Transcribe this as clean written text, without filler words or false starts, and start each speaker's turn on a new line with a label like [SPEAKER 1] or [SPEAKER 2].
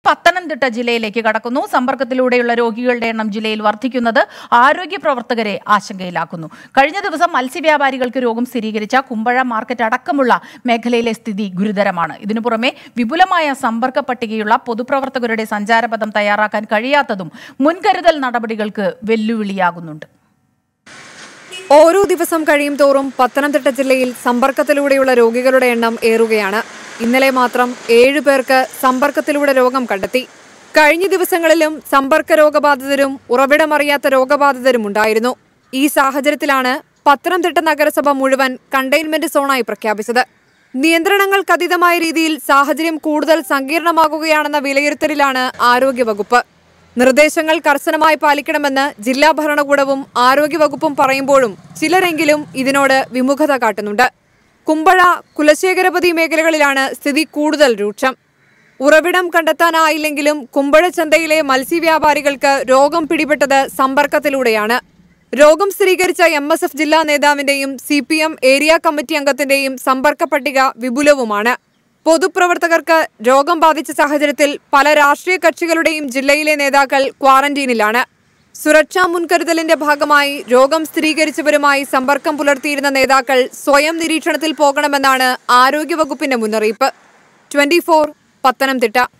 [SPEAKER 1] പത്തനംതിട്ട ജില്ലയിലേക്ക് കടക്കുന്നു. സമ്പർക്കത്തിലൂടെയുള്ള രോഗികളുടെ എണ്ണം ജില്ലയിൽ വർദ്ധിക്കുന്നത് ആരോഗ്യ പ്രവർത്തകരെ ആശങ്കയിലാക്കുന്നു. കഴിഞ്ഞ ദിവസം മത്സ്യവ്യാപാരികൾക്ക് രോഗം സ്ഥിരീകരിച്ച കുമ്പഴ മാർക്കറ്റ് അടക്കമുള്ള മേഖലയിലെ സ്ഥിതി ഗുരുതരമാണ്. ഇതിനു പുറമെ വിപുലമായ സമ്പർക്ക പട്ടികയുള്ള പൊതുപ്രവർത്തകരുടെ സഞ്ചാരപഥം തയ്യാറാക്കാൻ കഴിയാത്തതും മുൻകരുതൽ നടപടികൾക്ക് വെല്ലുവിളിയാകുന്നുണ്ട്.
[SPEAKER 2] ഓരോ ദിവസം കഴിയും തോറും പത്തനംതിട്ട ജില്ലയിൽ സമ്പർക്കത്തിലൂടെയുള്ള രോഗികളുടെ എണ്ണം ഏറുകയാണ്. ഇന്നലെ മാത്രം 7 പേർക്ക് സമ്പർക്കത്തിലൂടെ രോഗം കണ്ടെത്തി. കഴിഞ്ഞ ദിവസങ്ങളിലും സമ്പർക്ക രോഗബാധിതരും ഉറവിടമറിയാത്ത രോഗബാധിതരും ഉണ്ടായിരുന്നു. ഈ സാഹചര്യത്തിലാണ് പത്തനംതിട്ട നഗരസഭ മുഴുവൻ കണ്ടെയ്ൻമെന്റ് സോണായി പ്രഖ്യാപിച്ചത്. നിയന്ത്രണങ്ങൾക്കതീതമായ രീതിയിൽ സാഹചര്യം കൂടുതൽ സങ്കീർണമാകുകയാണെന്ന വിലയിരുത്തലിലാണ് ആരോഗ്യവകുപ്പ്. നിർദ്ദേശങ്ങൾ കർശനമായി പാലിക്കണമെന്ന് ജില്ലാ ഭരണകൂടവും ആരോഗ്യവകുപ്പും പറയുമ്പോഴും ചിലരെങ്കിലും ഇതിനോട് വിമുഖത കാട്ടുന്നുണ്ട്. കുമ്പഴ, കുലശേഖരപതി മേഖലകളിലാണ് സ്ഥിതി കൂടുതൽ രൂക്ഷം. ഉറവിടം കണ്ടെത്താനായില്ലെങ്കിലും കുമ്പഴ ചന്തയിലെ മത്സ്യവ്യാപാരികൾക്ക് രോഗം പിടിപെട്ടത് സമ്പർക്കത്തിലൂടെയാണ്. രോഗം സ്ഥിരീകരിച്ച MSF ജില്ലാ നേതാവിന്റെയും CPM ഏരിയ കമ്മിറ്റി അംഗത്തിന്റെയും സമ്പർക്ക പട്ടിക വിപുലവുമാണ്. പൊതുപ്രവർത്തകർക്ക് രോഗം ബാധിച്ച സാഹചര്യത്തിൽ പല രാഷ്ട്രീയ കക്ഷികളുടെയും ജില്ലയിലെ നേതാക്കൾ ക്വാറന്റീനിലാണ്. സുരക്ഷാ മുൻകരുതലിന്റെ ഭാഗമായി രോഗം സ്ഥിരീകരിച്ചവരുമായി സമ്പർക്കം പുലർത്തിയിരുന്ന നേതാക്കൾ സ്വയം നിരീക്ഷണത്തിൽ പോകണമെന്നാണ് ആരോഗ്യവകുപ്പിന്റെ മുന്നറിയിപ്പ്. 24 പത്തനംതിട്ട.